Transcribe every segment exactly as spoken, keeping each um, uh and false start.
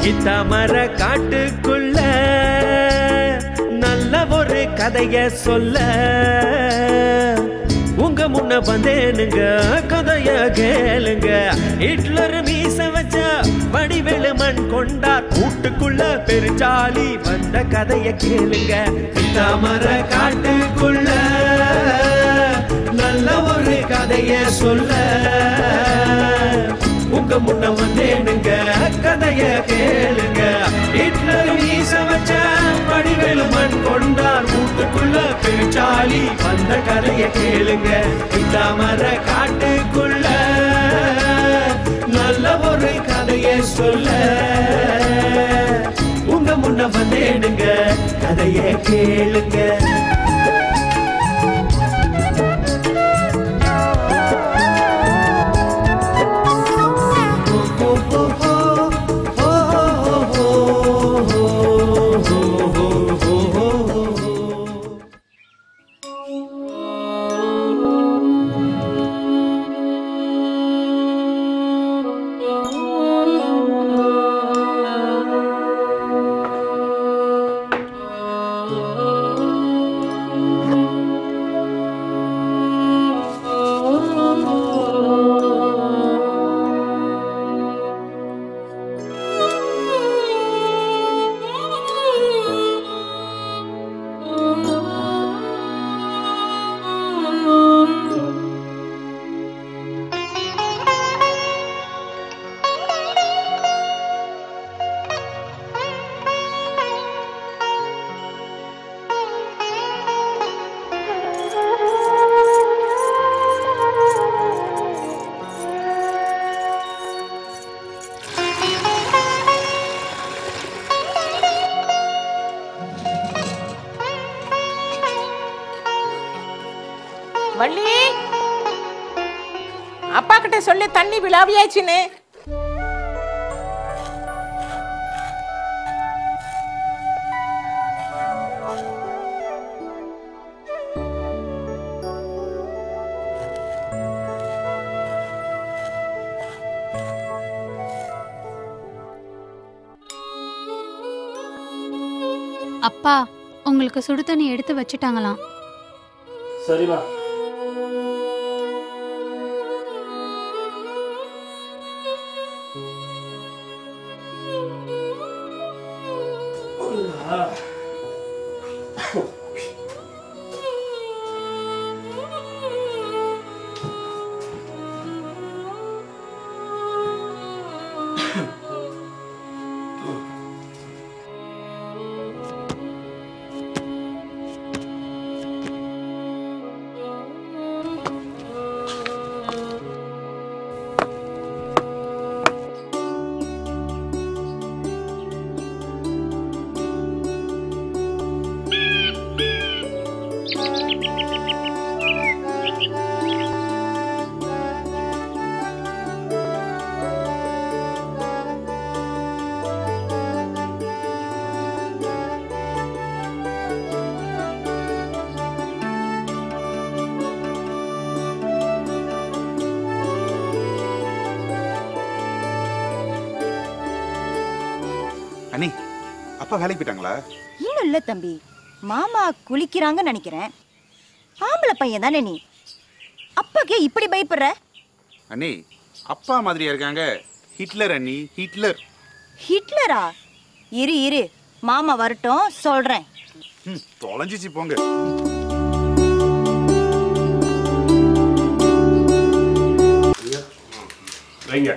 இத்தாமர காட்டுக்குள்ள நல்ல ஒரு கதைய சொல்ல உங்க முன்ன வந்தேனுங்க கதைய கேளுங்க. ஹிட்லர் மீச வச்ச வடிவேலு மண் கொண்டார் கூட்டுக்குள்ள பெருஞ்சாலி வந்த கதைய கேளுங்க. இத்தாமர காட்டுக்குள்ள நல்ல ஒரு கதைய சொல்ல உங்க முன்ன வந்தேனுங்க கதைய கேளுங்க. ஹிட்லர் மீச வச்ச வடிவேலு மண் கொண்டார் வீட்டுக்குள்ள பெருச்சாலி வந்த கதைய கேளுங்க. இத்தாமர காட்டுக்குள்ள நல்ல ஒரு கதைய சொல்ல உங்க முன்ன வந்தேனுங்க கதைய கேளுங்க. வள்ளி, அப்பா கிட்ட சொல்லி தண்ணி விழாவியாச்சுன்னு. அப்பா, உங்களுக்கு சுடு தண்ணி எடுத்து வச்சுட்டாங்களாம். சரிமா. அண்ணி, அப்பா வேலைக்கு போயிட்டாங்களா? இன்னும் இல்ல தம்பி, மாமா குளிக்கிறாங்கன்னு நினைக்கிறேன். ஆம்பளை பையன் தானே நீ, அப்பாக்கே இப்படி பயப்படுற? அண்ணி, அப்பா மாதிரியா இருக்காங்க. ஹிட்லர் அண்ணி, ஹிட்லர். ஹிட்லரா? இரு இரு, மாமா வரட்டும் சொல்றேன். தொலைஞ்சிச்சு போங்க. வைங்க.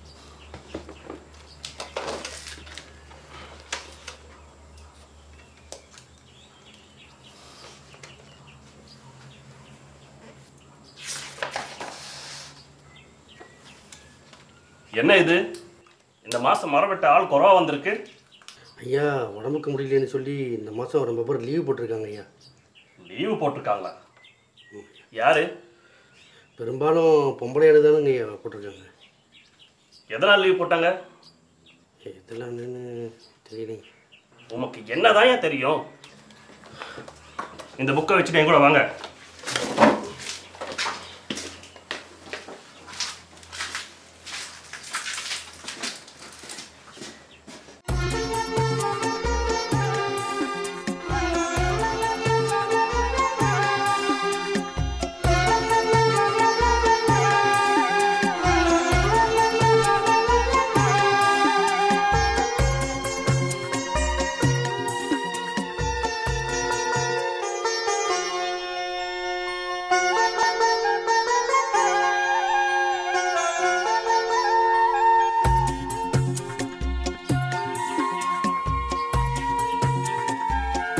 என்ன இது, இந்த மாதம் மரம் வெட்ட ஆள் குறவா வந்திருக்கு? ஐயா, உடம்புக்கு முடியலன்னு சொல்லி இந்த மாதம் ரொம்ப பேர் லீவு போட்டிருக்காங்க ஐயா. லீவு போட்டிருக்காங்களா? யாரு? பெரும்பாலும் பொம்பளையாடு தானுங்க ஐயா போட்டிருக்காங்க. எதனால் லீவு போட்டாங்க? இதெல்லாம் தெரியலைங்க. உமக்கு என்னதான் தெரியும்? இந்த புக்கை வச்சுட்டு என் கூட வாங்க.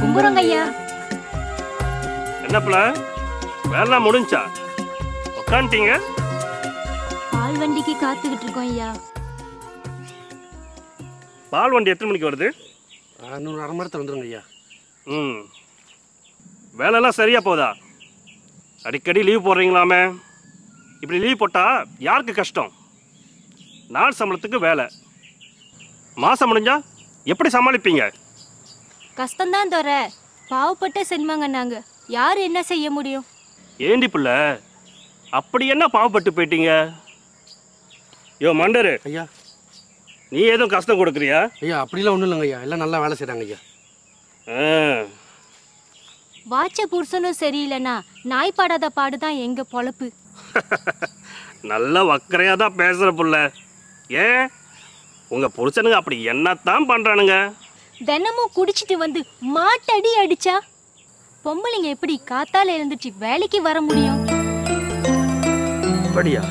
கும்புறங்க ஐயா. என்னப்பல வேலைலாம் முடிஞ்சா? உட்காந்துட்டீங்க? பால் வண்டிக்கு காத்துக்கிட்டு இருக்கோம் ஐயா. பால் வண்டி எத்தனை மணிக்கு வருது? இன்னொரு அரை மணி நேரத்தில் வந்துடுங்க ஐயா. ம், வேலைலாம் சரியா போதா? அடிக்கடி லீவ் போடுறீங்களாமே. இப்படி லீவ் போட்டால் யாருக்கு கஷ்டம்? நாள் சம்பளத்துக்கு வேலை, மாதம் முடிஞ்சா எப்படி சமாளிப்பீங்க? கஷ்டம்தான் தோற, பாவப்பட்ட செல்வங்க நாங்க, யார் என்ன செய்ய முடியும்? ஏண்டி புள்ள அப்படி என்ன பாவப்பட்டு போயிட்டீங்க? யோ மண்டரு ஐயா, நீ எதுவும் கஷ்டம் கொடுக்குறியா? ஐயா அப்படிலாம் ஒன்றும் இல்லைங்க ஐயா, எல்லாம் நல்லா வேலை செய்கிறாங்க ஐயா. ஆ, வாட்ச புருஷனும் சரியில்லைனா நாய் பாடாத பாடுதான் எங்க பொழப்பு. நல்ல வக்கரையாக தான் பேசுகிற புள்ள. ஏன் உங்க புருஷனுங்க அப்படி என்னத்தான் பண்றானுங்க? தினமும் குடிச்சிட்டு வந்து மாட்டடி அடிச்சா பொம்பளைங்க எப்படி காத்தால எழுந்துச்சு வேலைக்கு வர முடியும்? அப்படியா?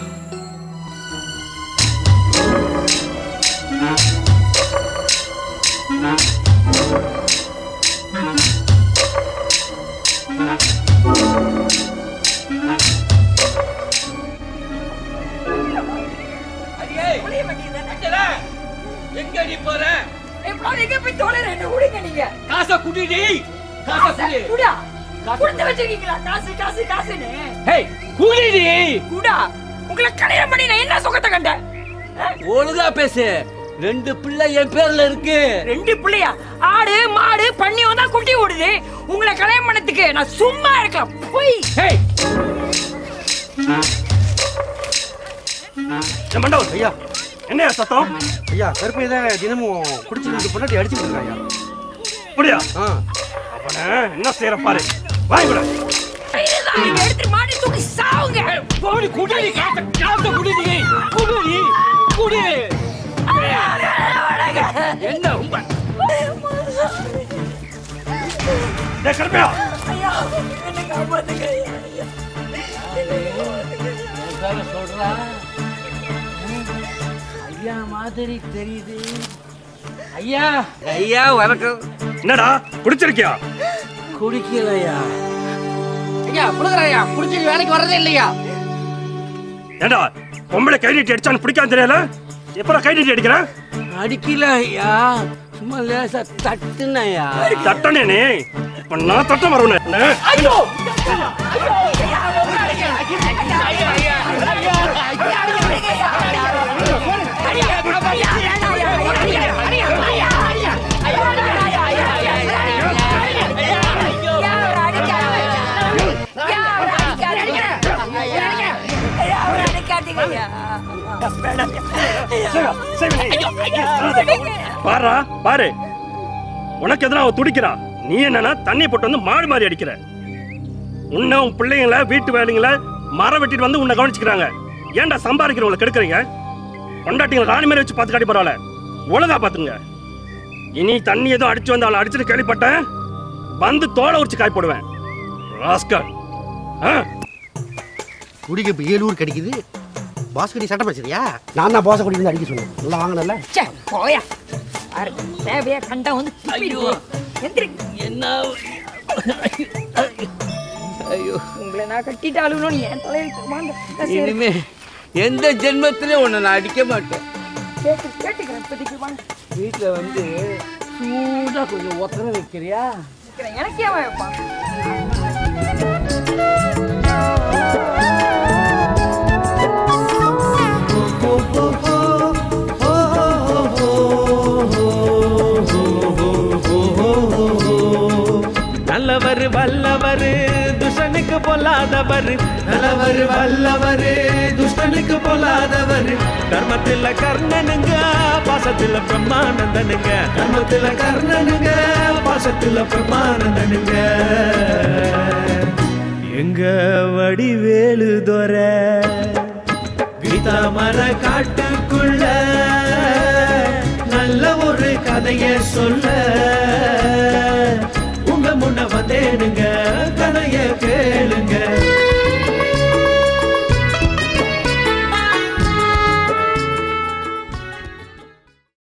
எங்கடி போற? எங்க போய் தோளற என்ன ஊடிங்க நீங்க? காசை குடிடி. காசை குடி. குடா. குடுத்து வச்சிருக்கீங்களா? காசு காசு காசுன்னு. ஹேய், குடிடி. குடா. உங்களை கல்யாணம் பண்ணி நான் என்ன சுகத்தை கண்டேன்? ஒழுங்கா பேசு. ரெண்டு பிள்ளை என் பேர்ல இருக்கு. ரெண்டு பிள்ளையா? ஆடு மாடு பண்ணி வந்தா குட்டி ஓடுது. உங்களை கல்யாணம் பண்ணதுக்கு நான் சும்மா இருக்கலாம். போய். ஹேய். மண்டோ ஐயா, என்ன சத்தம்? ஐயா கருப்பை தான் தினமும் குடிச்சிருந்து பொண்டாட்டி அடிச்சுட்டு இருக்காங்க ஐயா. அப்படியா? ஆ, அவனை என்ன செய்யற பாரு. வாங்கி கூட எடுத்து மாடி தூக்கி சாவுங்க. போடி குடிடி. காசை காசை குடிடி. குடிடி. குடி. என்ன உங்க டேய் கருப்பையா, ஐயா என்ன காப்பாத்துங்க ஐயா. என்ன சொல்றா? ஐயா மாதிரி தெரியுது. ஐயா ஐயா வணக்கம். என்னடா குடிச்சிருக்கியா? குடிக்கலையா? ஐயா புடுங்கறையா, குடிச்சிட்டு வேலைக்கு வரதே இல்லையா? ஏண்டா பொம்பளை கை நீட்டி அடிச்சான்னு பிடிக்காம தெரியல, எப்பறம் கை நீட்டி அடிக்கிற? அடிக்கல ஐயா, சும்மா லேசா தட்டுனையா. தட்டனே நீ? இப்ப நான் தட்ட வரணும். ஐயோ பாரா பாரு, உனக்கு எதிராக அவ துடிக்கிறா. நீ என்னன்னா தண்ணி போட்டு வந்து மாடு மாறி அடிக்கிற. உன்ன உன் பிள்ளைங்கள வீட்டு வேலைங்கள மரம் வெட்டிட்டு வந்து உன்னை கவனிச்சுக்கிறாங்க. ஏன்டா சம்பாதிக்கிறவங்களை கெடுக்குறீங்க? கொண்டாட்டிங்களை ராணி மாதிரி வச்சு பார்த்து காட்டி பரவாயில்ல, ஒழுங்கா பாத்துங்க. இனி தண்ணி எதுவும் அடிச்சு வந்து அவளை அடிச்சுட்டு கேள்விப்பட்டேன், வந்து தோலை உரிச்சு காய் போடுவேன். ராஸ்கல். குடிக்க இப்போ ஏழு ஊர் கிடைக்குது. பாஸ்கடி சட்டை பேசுறியா? நான் தான் பாச குடிக்கு அடிக்க சொன்னேன். நல்லா வாங்கினல. போயா தேவையா கண்டா வந்து என்ன? ஐயோ உங்களை நான் கட்டிட்டாலும் என் தலையில் இனிமே எந்த ஜென்மத்திலும் உன்னை நான் அடிக்க மாட்டேன். வீட்டில் வந்து சூடாக கொஞ்சம் ஒத்தனை வைக்கிறியா? எனக்கே வைப்பான். நல்லவர் வல்லவர் துஷ்டனுக்கு பொல்லாதவர், நல்லவர் வல்லவர் துஷ்டனுக்கு பொல்லாதவர், தர்மத்தில் கர்ணனுங்க பாசத்தில் பிரம்மானந்தனுங்க, தர்மத்தில் கர்ணனுங்க பாசத்தில் பிரம்மானந்தனுங்க. எங்க வடிவேலு தோர கீதாமர காட்டுக்குள்ள நல்ல ஒரு கதைய சொல்ல